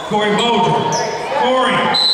Corey Bolger. Corey.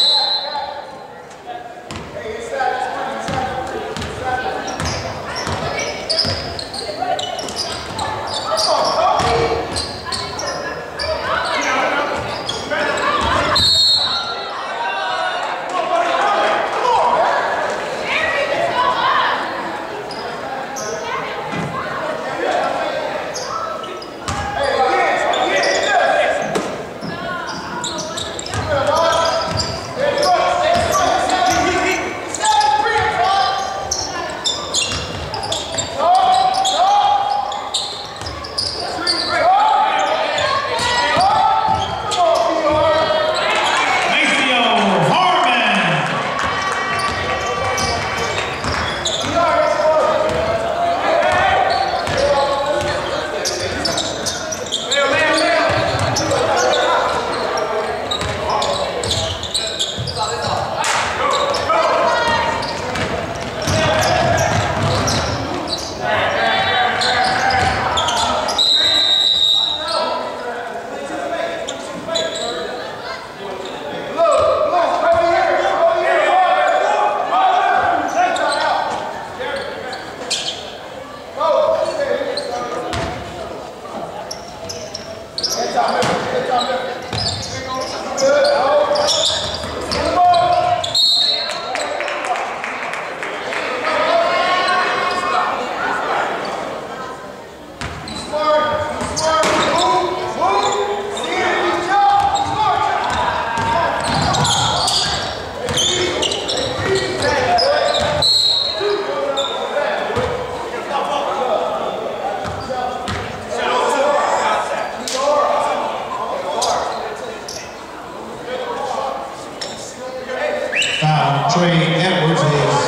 Trey Edwards is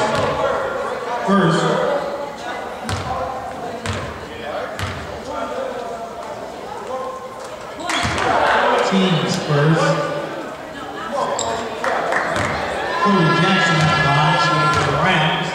first. Teams first. Cody Jackson at the line, she's for the Rams.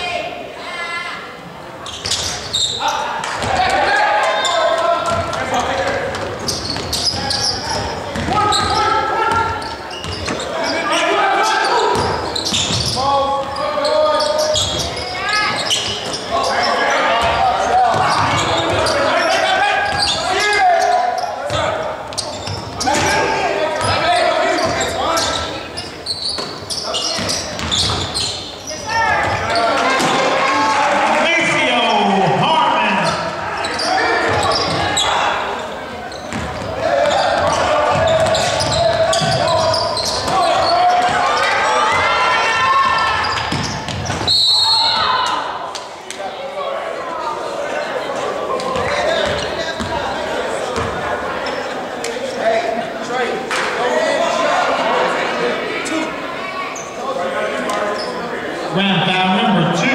Round foul number 2.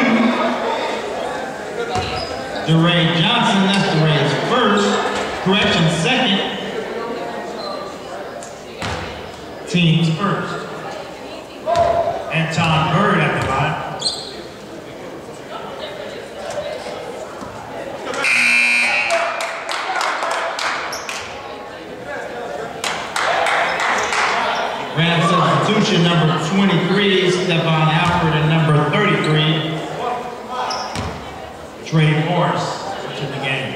DeRay Johnson, that's DeRay's first. Correction, second. Teams first. Anton Bird at the line. Round substitution number 23, Stephon Alford, and number 33, Trey Morris to the game.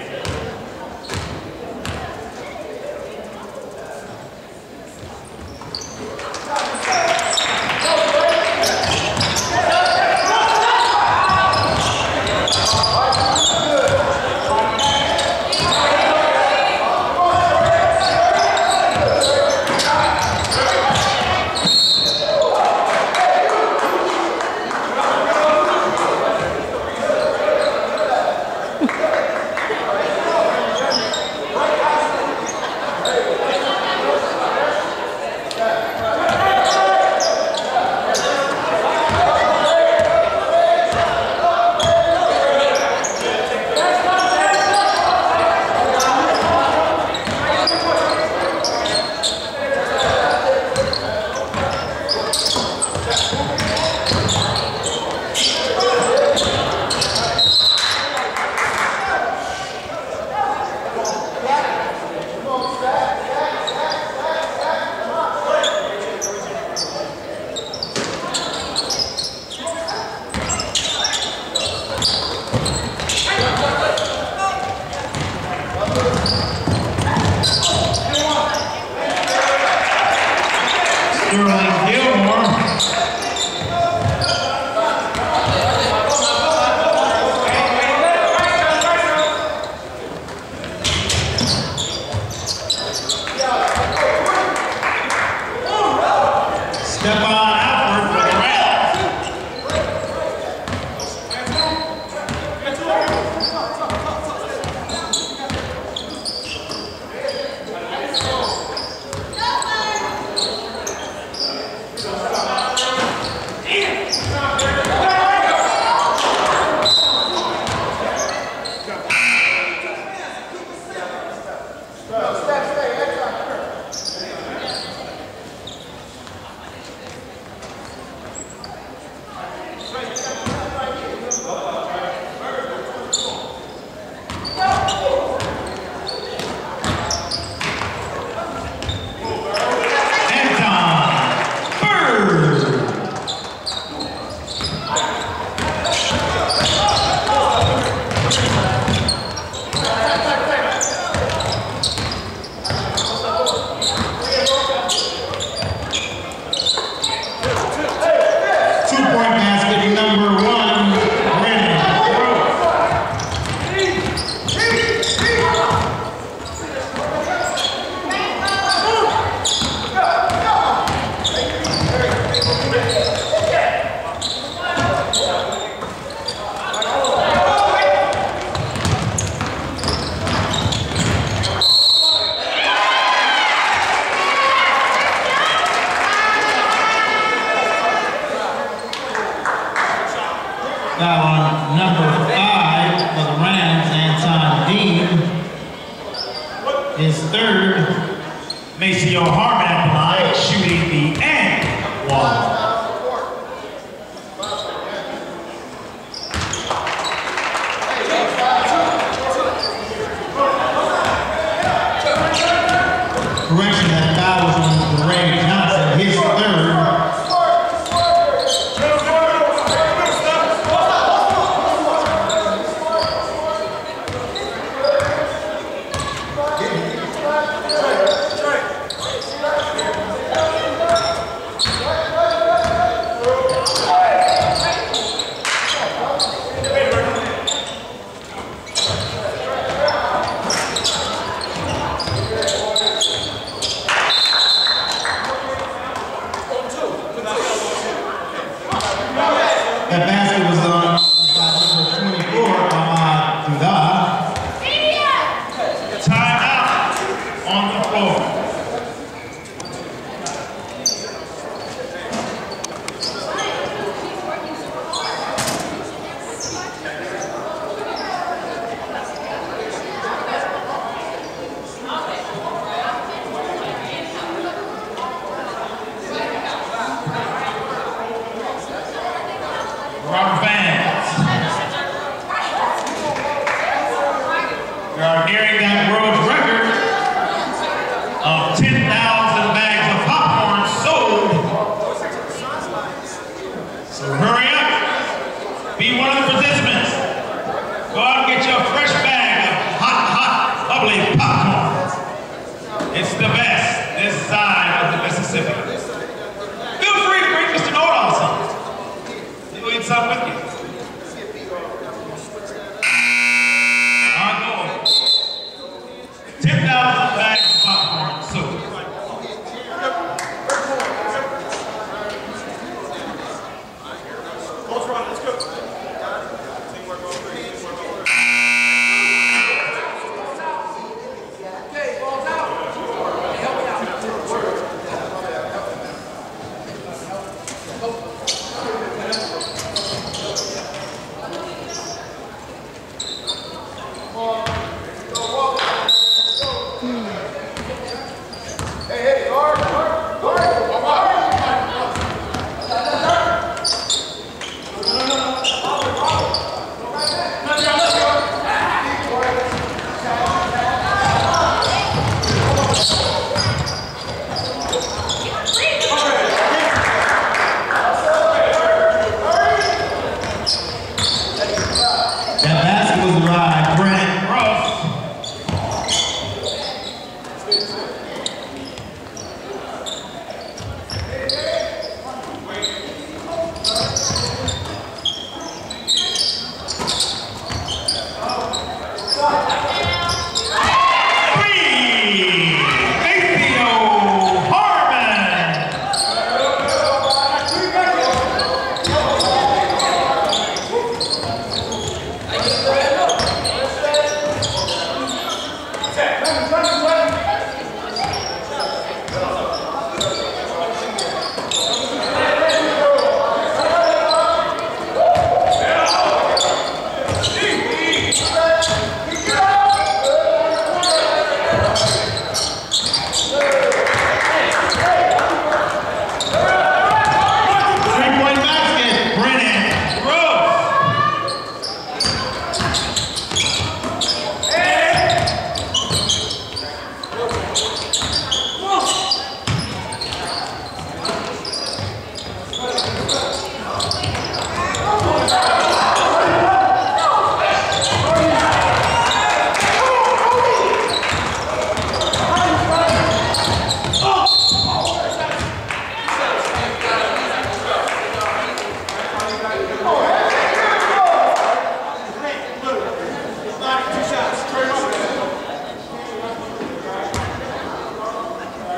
Foul on number 5 for the Rams, Anton Dean. His third. Maceo Harmon at the line, shooting the and one. Correction, that foul was on Ray Johnson, his third. That basket was on by number 24, Ahmad Duda. Timeout on the floor. Robert Vance. We are nearing that world record of 10,000 bags of popcorn sold. So hurry up. Be one of the participants. Go out and get your fresh bag of hot, bubbly popcorn. It's the best this side of the Mississippi. Feel free to bring Mr. Nordall some. He'll eat some with you. On board. 10,000 bags of popcorn sold. Let's go. Okay, balls out. Hey, help me out.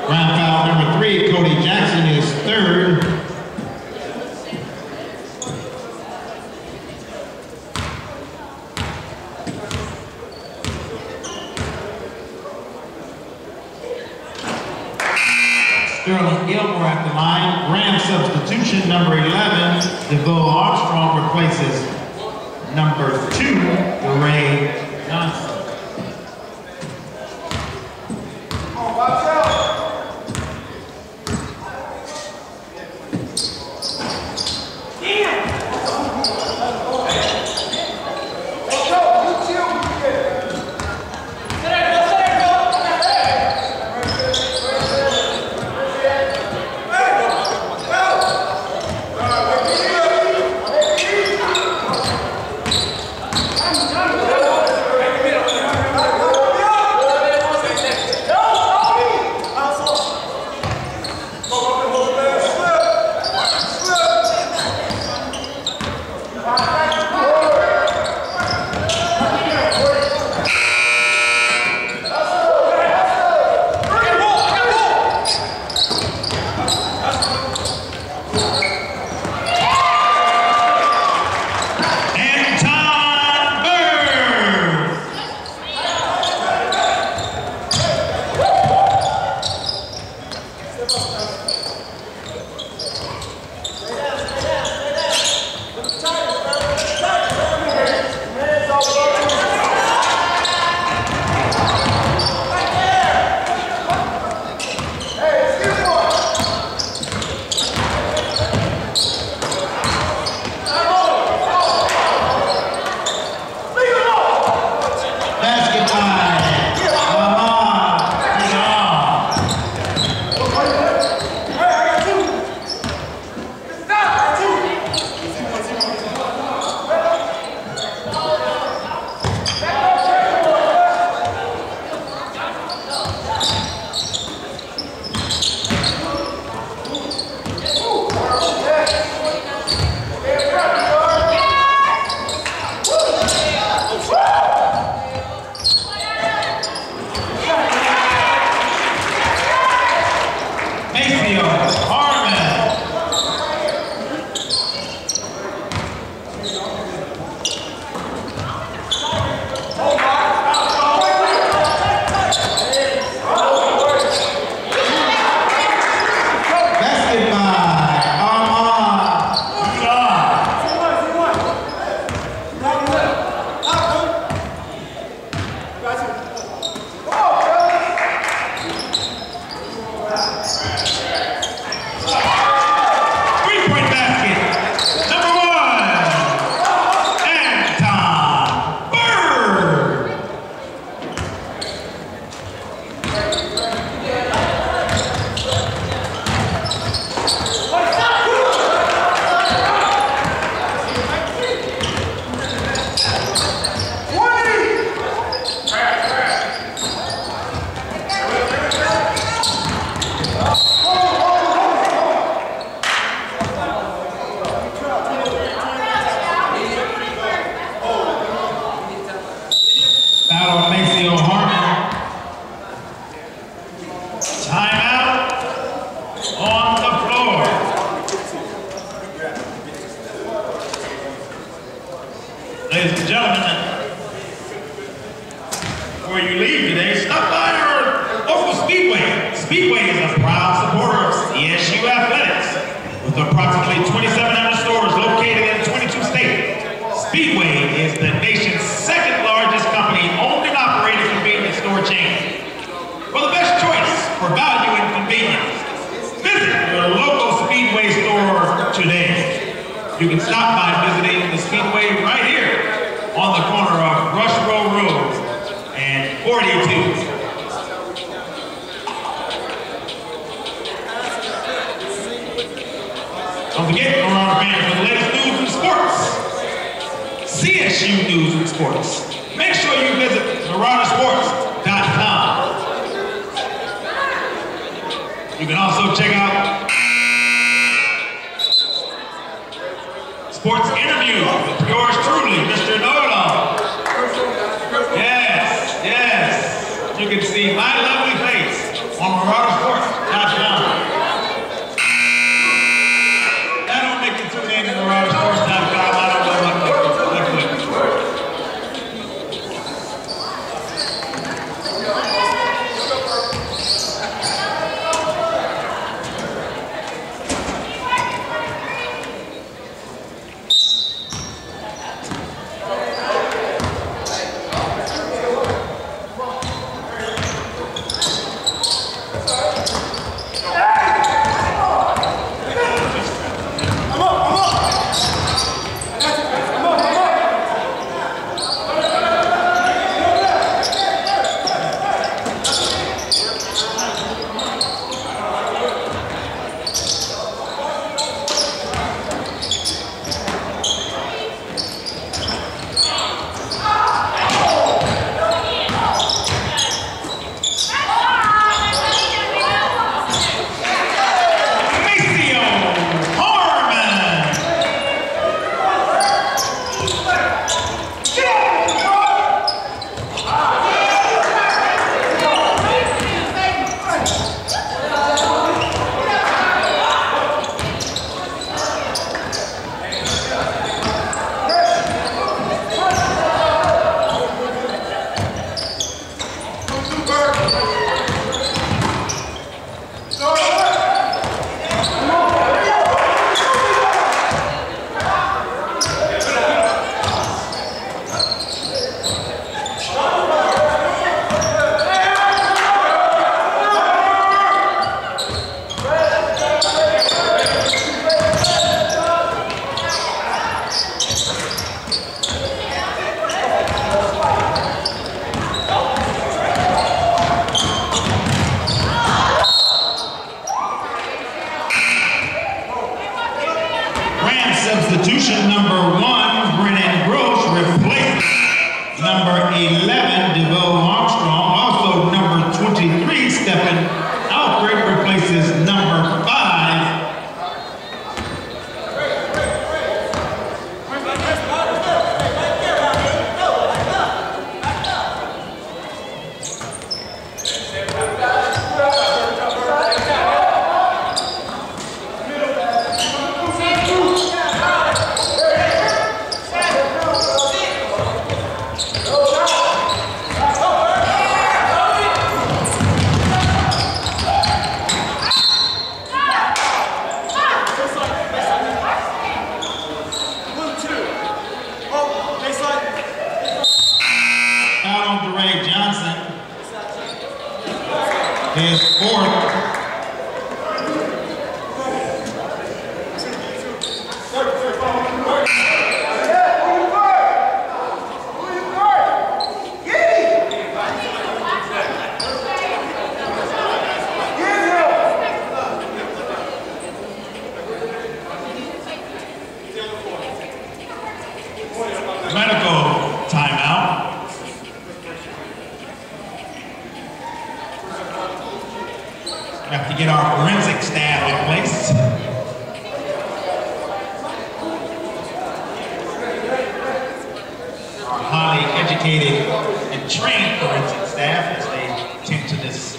Ground foul number 3, Cody Jackson is third. Sterling Gilmore at the line. Ram substitution number 11, DeVoe Armstrong replaces number 2, DeRay Johnson. Watch out! Ladies and gentlemen, before you leave today, stop by our local Speedway. Speedway is a proud supporter of CSU Athletics. With approximately 2,700 stores located in 22 states, Speedway is the nation's second largest company owned and operated convenience store chain. For the best choice for value and convenience, visit your local Speedway store today. You can stop by visiting the Speedway right here on the corner of Rush Row Road and 42. Don't forget, Marauder fans, for the latest news and sports, CSU News and Sports. Make sure you visit maraudersports.com. You can also check out sports interview with yours truly, Mr. Know-It-All. Yes, yes. You can see my lovely face on Marauder Sports. Stephen Alfred replaces number 5. His 4th. Medical timeout. We have to get our forensic staff in place. Our highly educated and trained forensic staff as they tend to this.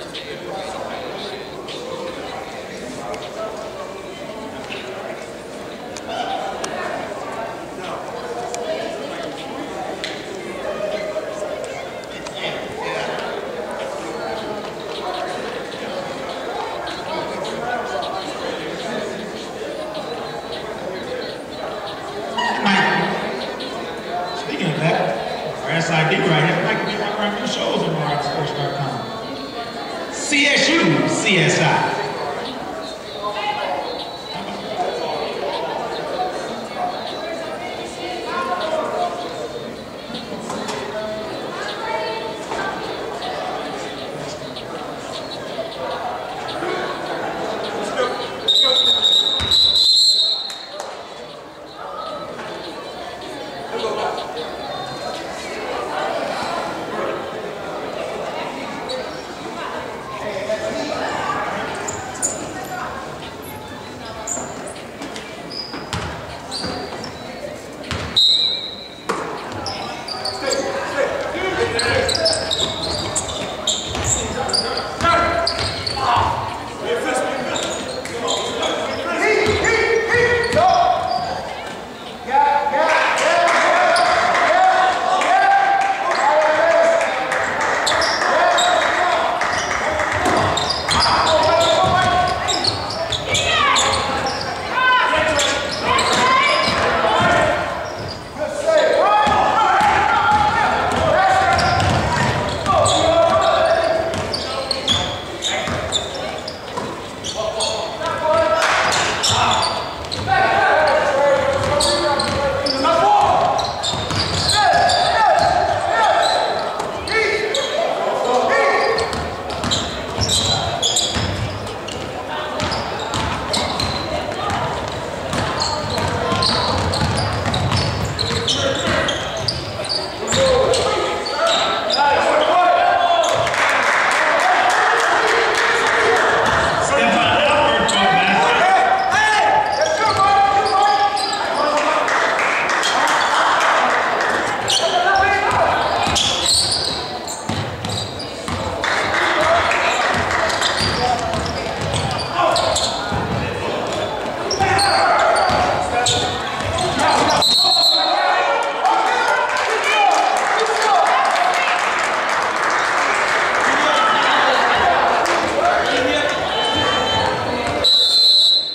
SID right here. I'd like to be one of our new shows on RockSports.com. CSU, CSI.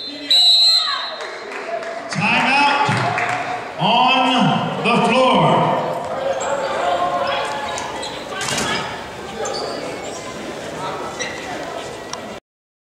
On the floor.